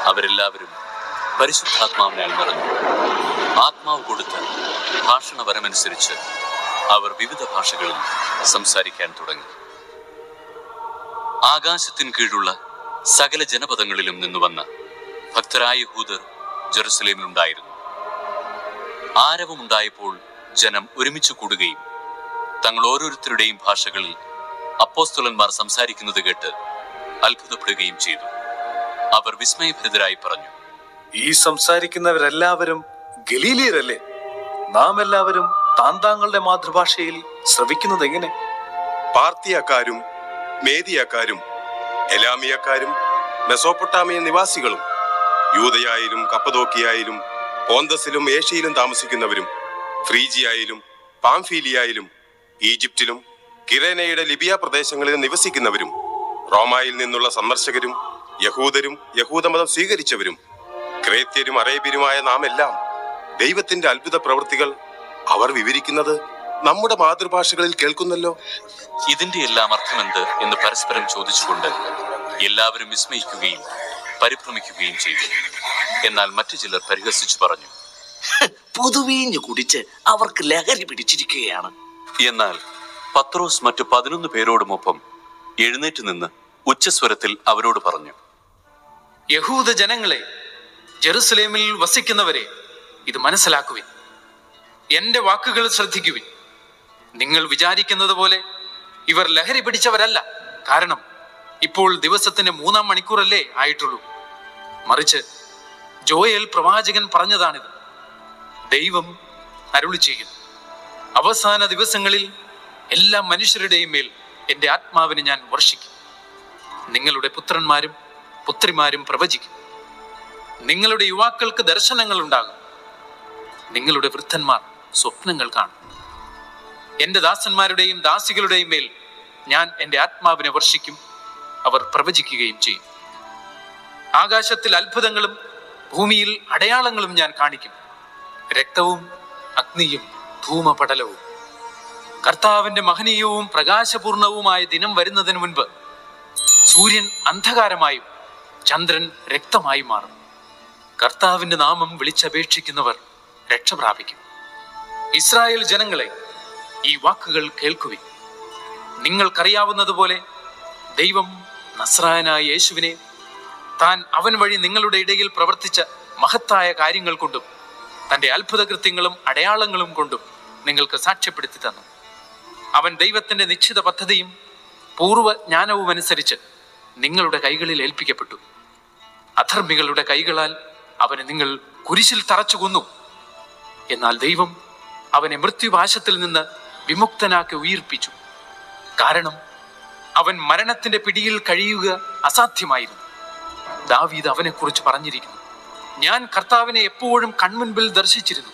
അവരെല്ലാവരും പരിശുദ്ധാത്മാവിനാൽ നിറഞ്ഞു. ആത്മാവ് കൊടുത്ത ഭാഷണവരമനുസരിച്ച് അവർ വിവിധ ഭാഷകളിൽ സംസാരിക്കാൻ തുടങ്ങി. ആകാശത്തിൻ കീഴുള്ള സകല ജനപദങ്ങളിലും നിന്നുവന്ന ഭക്തരായ യഹൂദർ ജെറുസലേമിലുണ്ടായിരുന്നു. ആരവമുണ്ടായപ്പോൾ ജനം ഒരുമിച്ച് കൂടുകയും തങ്ങൾ ഓരോരുത്തരുടെയും ഭാഷകളിൽ അപ്പോസ്തലന്മാർ സംസാരിക്കുന്നത് കേട്ട് അത്ഭുതപ്പെടുകയും ചെയ്തു. അവർ വിസ്മയഭരിതരായി പറഞ്ഞു, ഈ സംസാരിക്കുന്നവരെല്ലാവരും ഗലീലിയരല്ലേ? നാം എല്ലാവരും താന്താങ്ങളുടെ മാതൃഭാഷയിൽ ശ്രവിക്കുന്നത് എങ്ങനെ? പാർത്തിയക്കാരും മേദിയക്കാരും എലാമിയക്കാരും മെസോപ്പൊട്ടാമിയ നിവാസികളും യൂദയായാലും കപ്പദോക്കിയായാലും പോന്തസിലും ഏഷ്യയിലും താമസിക്കുന്നവരും ഫ്രീജിയായാലും പാംഫീലിയായാലും ഈജിപ്തിലും കിരേനയുടെ ലിബിയ പ്രദേശങ്ങളിലും നിവസിക്കുന്നവരും റോമായിൽ നിന്നുള്ള സന്ദർശകരും യഹൂദരും യഹൂദമതം സ്വീകരിച്ചവരും ക്രേത്യരും അറേബ്യരുമായ നാം എല്ലാം ദൈവത്തിന്റെ അത്ഭുത പ്രവൃത്തികൾ അവർ വിവരിക്കുന്നത് നമ്മുടെ മാതൃഭാഷകളിൽ കേൾക്കുന്നല്ലോ. ഇതിന്റെ എല്ലാം അർത്ഥമെന്ത് എന്ന് പരസ്പരം ചോദിച്ചുകൊണ്ട് എല്ലാവരും വിസ്മയിക്കുകയും പരിഭ്രമിക്കുകയും ചെയ്തു. എന്നാൽ മറ്റു ചിലർ പരിഹസിച്ചു പറഞ്ഞു, പുതുവീഞ്ഞു കുടിച്ച് അവർക്ക് ലഹരി പിടിച്ചിരിക്കുകയാണ്. എന്നാൽ പത്രോസ് മറ്റു 11 പേരോടുമൊപ്പം എഴുന്നേറ്റ് നിന്ന് ഉച്ചസ്വരത്തിൽ അവരോട് പറഞ്ഞു, യഹൂദ ജനങ്ങളെ, ജെറുസലേമിൽ വസിക്കുന്നവരെ, ഇത് മനസ്സിലാക്കുവിൻ. എന്റെ വാക്കുകൾ ശ്രദ്ധിക്കുവിൻ. നിങ്ങൾ വിചാരിക്കുന്നത് പോലെ ഇവർ ലഹരി പിടിച്ചവരല്ല. കാരണം ഇപ്പോൾ ദിവസത്തിന്റെ 3-ാം മണിക്കൂറല്ലേ ആയിട്ടുള്ളൂ. മറിച്ച് ജോയേൽ പ്രവാചകൻ പറഞ്ഞതാണിത്. ദൈവം അരുളി ചെയ്യുന്നു, അവസാന ദിവസങ്ങളിൽ എല്ലാ മനുഷ്യരുടെയും മേൽ എന്റെ ആത്മാവിനെ ഞാൻ വർഷിക്കും. നിങ്ങളുടെ പുത്രന്മാരും പുത്രിമാരും പ്രവചിക്കും. നിങ്ങളുടെ യുവാക്കൾക്ക് ദർശനങ്ങൾ ഉണ്ടാകും. നിങ്ങളുടെ വൃദ്ധന്മാർ സ്വപ്നങ്ങൾ കാണും. എന്റെ ദാസന്മാരുടെയും ദാസികളുടെയും മേൽ ഞാൻ എന്റെ ആത്മാവിനെ വർഷിക്കും. അവർ പ്രവചിക്കുകയും ചെയ്യും. ആകാശത്തിൽ അത്ഭുതങ്ങളും ഭൂമിയിൽ അടയാളങ്ങളും ഞാൻ കാണിക്കും. രക്തവും അഗ്നിയും ധൂമപടലവും. കർത്താവിന്റെ മഹനീയവും പ്രകാശപൂർണവുമായ ദിനം വരുന്നതിന് മുൻപ് സൂര്യൻ അന്ധകാരമായും ചന്ദ്രൻ രക്തമായും മാറും. കർത്താവിന്റെ നാമം വിളിച്ചപേക്ഷിക്കുന്നവർ രക്ഷ പ്രാപിക്കും. ഇസ്രായേൽ ജനങ്ങളെ, ഈ വാക്കുകൾ കേൾക്കുവിൻ. നിങ്ങൾക്കറിയാവുന്നതുപോലെ ദൈവം നസ്രായനായ യേശുവിനെ താൻ അവൻ വഴി നിങ്ങളുടെ ഇടയിൽ പ്രവർത്തിച്ച മഹത്തായ കാര്യങ്ങൾ കൊണ്ടും തന്റെ അത്ഭുത കൃത്യങ്ങളും അടയാളങ്ങളും കൊണ്ടും നിങ്ങൾക്ക് സാക്ഷ്യപ്പെടുത്തി തന്നു. അവൻ ദൈവത്തിന്റെ നിശ്ചിത പദ്ധതിയും പൂർവ്വജ്ഞാനവും അനുസരിച്ച് നിങ്ങളുടെ കൈകളിൽ ഏൽപ്പിക്കപ്പെട്ടു. അധർമ്മികളുടെ കൈകളാൽ അവനെ നിങ്ങൾ കുരിശിൽ തറച്ചു കൊന്നു. എന്നാൽ ദൈവം അവനെ മൃത്യുപാശത്തിൽ നിന്ന് വിമുക്തനാക്കി ഉയിർപ്പിച്ചു. കാരണം അവൻ മരണത്തിന്റെ പിടിയിൽ കഴിയുക അസാധ്യമായിരുന്നു. ദാവീദ് അവനെക്കുറിച്ച് പറഞ്ഞിരിക്കുന്നു, ഞാൻ കർത്താവിനെ എപ്പോഴും കൺമുൻപിൽ ദർശിച്ചിരുന്നു.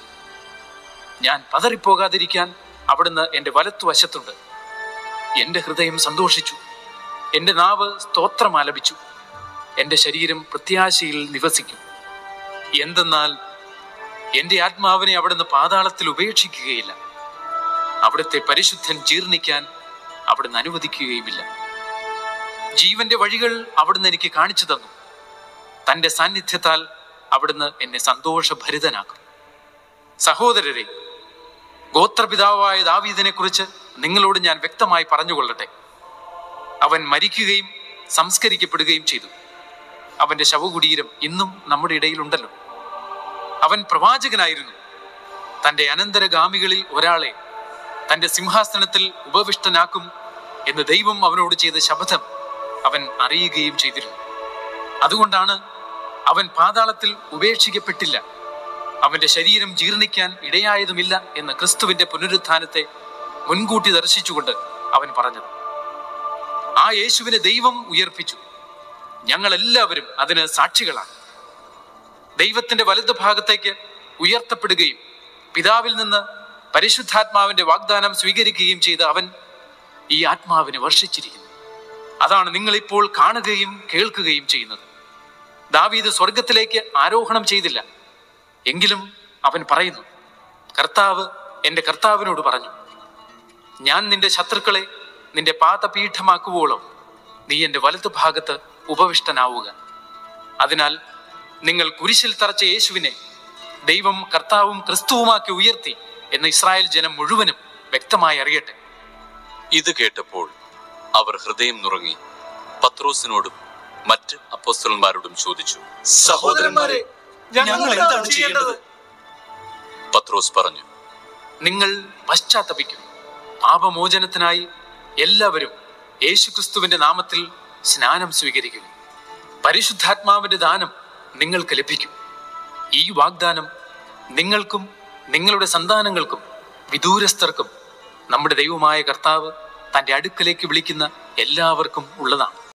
ഞാൻ പതറിപ്പോകാതിരിക്കാൻ അവിടുന്ന് എന്റെ വലത്തുവശത്തുണ്ട്. എന്റെ ഹൃദയം സന്തോഷിച്ചു, എന്റെ നാവ് സ്തോത്രം ആലപിച്ചു. എന്റെ ശരീരം പ്രത്യാശയിൽ നിവസിക്കും. എന്തെന്നാൽ എന്റെ ആത്മാവിനെ അവിടുന്ന് പാതാളത്തിൽ ഉപേക്ഷിക്കുകയില്ല. അവിടുത്തെ പരിശുദ്ധൻ ജീർണിക്കാൻ അവിടുന്ന് അനുവദിക്കുകയുമില്ല. ജീവന്റെ വഴികൾ അവിടുന്ന് എനിക്ക് കാണിച്ചു തന്നു. തന്റെ സാന്നിധ്യത്താൽ അവിടുന്ന് എന്നെ സന്തോഷഭരിതനാക്കും. സഹോദരരെ, ഗോത്രപിതാവായ ദാവീദിനെ കുറിച്ച് നിങ്ങളോട് ഞാൻ വ്യക്തമായി പറഞ്ഞുകൊള്ളട്ടെ. അവൻ മരിക്കുകയും സംസ്കരിക്കപ്പെടുകയും ചെയ്തു. അവന്റെ ശവകുടീരം ഇന്നും നമ്മുടെ ഇടയിലുണ്ടല്ലോ. അവൻ പ്രവാചകനായിരുന്നു. തന്റെ അനന്തരഗാമികളിൽ ഒരാളെ തന്റെ സിംഹാസനത്തിൽ ഉപവിഷ്ടനാക്കും എന്ന് ദൈവം അവനോട് ചെയ്ത ശപഥം അവൻ അറിയുകയും ചെയ്തിരുന്നു. അതുകൊണ്ടാണ് അവൻ പാതാളത്തിൽ ഉപേക്ഷിക്കപ്പെട്ടില്ല. അവന്റെ ശരീരം ജീർണിക്കാൻ ഇടയായതുമില്ല എന്ന് ക്രിസ്തുവിന്റെ പുനരുത്ഥാനത്തെ മുൻകൂട്ടി ദർശിച്ചുകൊണ്ട് അവൻ പറഞ്ഞത്. ആ യേശുവിനെ ദൈവം ഉയർപ്പിച്ചു. ഞങ്ങളെല്ലാവരും അതിന് സാക്ഷികളാണ്. ദൈവത്തിന്റെ വലതുഭാഗത്തേക്ക് ഉയർത്തപ്പെടുകയും പിതാവിൽ നിന്ന് പരിശുദ്ധാത്മാവിന്റെ വാഗ്ദാനം സ്വീകരിക്കുകയും ചെയ്ത അവൻ ഈ ആത്മാവിനെ വർഷിച്ചിരിക്കുന്നു. അതാണ് നിങ്ങളിപ്പോൾ കാണുകയും കേൾക്കുകയും ചെയ്യുന്നത്. ദാവീദ് സ്വർഗത്തിലേക്ക് ആരോഹണം ചെയ്തില്ല. എങ്കിലും അവൻ പറയുന്നു, കർത്താവ് എന്റെ കർത്താവിനോട് പറഞ്ഞു, ഞാൻ നിന്റെ ശത്രുക്കളെ നിന്റെ പാദപീഠമാക്കുവോളം നീ എന്റെ വലതുഭാഗത്ത് ഉപവിഷ്ടനാവുക. അതിനാൽ നിങ്ങൾ കുരിശിൽ തറച്ച യേശുവിനെ ദൈവം കർത്താവും ക്രിസ്തുവുമാക്കി ഉയർത്തി എന്ന് ഇസ്രായേൽ ജനം മുഴുവനും വ്യക്തമായി അറിയട്ടെ. ഇത് കേട്ടപ്പോൾ അവർ ഹൃദയം നുറങ്ങി പത്രോസിനോടും മറ്റ് അപ്പോസ്തലന്മാരോടും ചോദിച്ചു, സഹോദരന്മാരെ, ഞങ്ങൾ എന്താണ് ചെയ്യേണ്ടത്? പത്രോസ് പറഞ്ഞു, നിങ്ങൾ പശ്ചാത്തപിക്കും. പാപമോചനത്തിനായി എല്ലാവരും യേശുക്രിസ്തുവിന്റെ നാമത്തിൽ സ്നാനം സ്വീകരിക്കും. പരിശുദ്ധാത്മാവിന്റെ ദാനം നിങ്ങൾക്ക് ലഭിക്കും. ഈ വാഗ്ദാനം നിങ്ങൾക്കും നിങ്ങളുടെ സന്താനങ്ങൾക്കും വിദൂരസ്ഥർക്കും നമ്മുടെ ദൈവമായ കർത്താവ് തന്റെ അടുക്കലേക്ക് വിളിക്കുന്ന എല്ലാവർക്കും ഉള്ളതാണ്.